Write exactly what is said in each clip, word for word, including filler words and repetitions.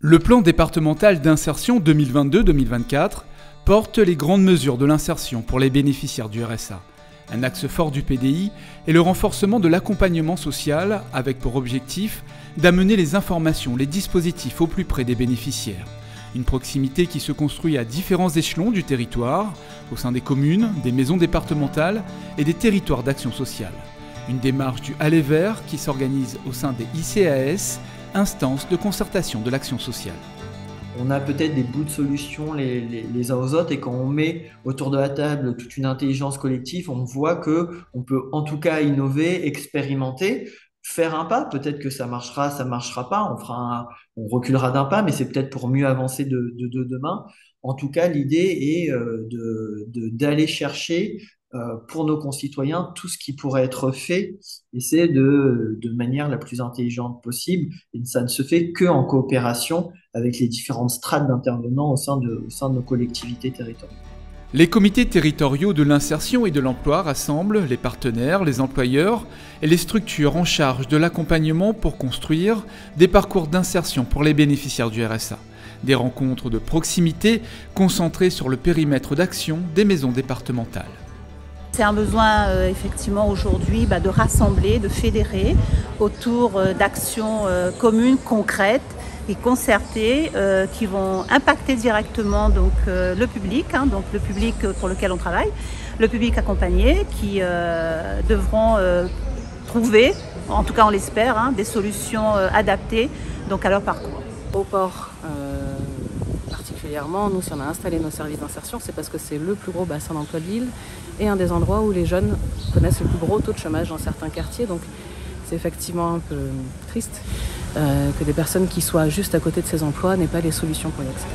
Le plan départemental d'insertion deux mille vingt-deux deux mille vingt-quatre porte les grandes mesures de l'insertion pour les bénéficiaires du R S A. Un axe fort du P D I est le renforcement de l'accompagnement social avec pour objectif d'amener les informations, les dispositifs au plus près des bénéficiaires. Une proximité qui se construit à différents échelons du territoire, au sein des communes, des maisons départementales et des territoires d'action sociale. Une démarche du Aller Vers qui s'organise au sein des I C A S, instances de concertation de l'action sociale. On a peut-être des bouts de solutions les, les, les uns aux autres et quand on met autour de la table toute une intelligence collective, on voit qu'on peut en tout cas innover, expérimenter, faire un pas. Peut-être que ça marchera, ça marchera pas, on, fera un, on reculera d'un pas, mais c'est peut-être pour mieux avancer de, de, de demain. En tout cas, l'idée est de, de, d'aller chercher pour nos concitoyens tout ce qui pourrait être fait et c'est de, de manière la plus intelligente possible et ça ne se fait qu'en coopération avec les différentes strates d'intervenants au sein de, au sein de nos collectivités territoriales. Les comités territoriaux de l'insertion et de l'emploi rassemblent les partenaires, les employeurs et les structures en charge de l'accompagnement pour construire des parcours d'insertion pour les bénéficiaires du R S A. Des rencontres de proximité concentrées sur le périmètre d'action des maisons départementales. C'est un besoin euh, effectivement aujourd'hui bah, de rassembler, de fédérer autour euh, d'actions euh, communes, concrètes et concertées euh, qui vont impacter directement donc, euh, le public, hein, donc le public pour lequel on travaille, le public accompagné qui euh, devront euh, trouver, en tout cas on l'espère, hein, des solutions euh, adaptées donc, à leur parcours. Au port, euh, particulièrement, nous si on a installé nos services d'insertion, c'est parce que c'est le plus gros bassin d'emploi de l'île et un des endroits où les jeunes connaissent le plus gros taux de chômage dans certains quartiers. Donc c'est effectivement un peu triste euh, que des personnes qui soient juste à côté de ces emplois n'aient pas les solutions pour y accéder.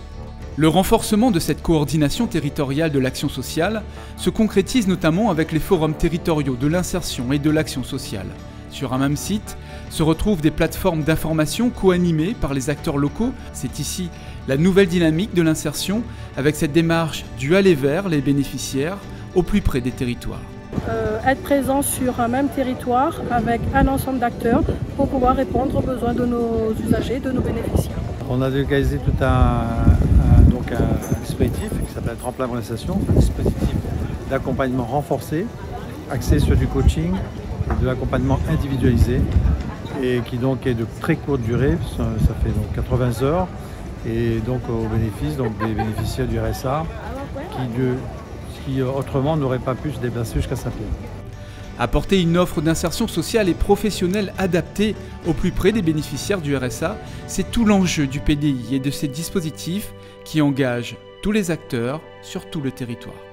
Le renforcement de cette coordination territoriale de l'action sociale se concrétise notamment avec les forums territoriaux de l'insertion et de l'action sociale. Sur un même site se retrouvent des plateformes d'information co-animées par les acteurs locaux. C'est ici la nouvelle dynamique de l'insertion avec cette démarche du aller vers les bénéficiaires au plus près des territoires. Euh, être présent sur un même territoire avec un ensemble d'acteurs pour pouvoir répondre aux besoins de nos usagers, de nos bénéficiaires. On a délocalisé tout un, un, donc un dispositif qui s'appelle Tremplin pour l'insertion, un dispositif d'accompagnement renforcé, axé sur du coaching, de l'accompagnement individualisé et qui donc est de très courte durée, ça, ça fait donc quatre-vingts heures et donc au bénéfice donc des bénéficiaires du R S A qui, de, qui autrement n'auraient pas pu se déplacer jusqu'à Saint-Pierre. Apporter une offre d'insertion sociale et professionnelle adaptée au plus près des bénéficiaires du R S A, c'est tout l'enjeu du P D I et de ces dispositifs qui engagent tous les acteurs sur tout le territoire.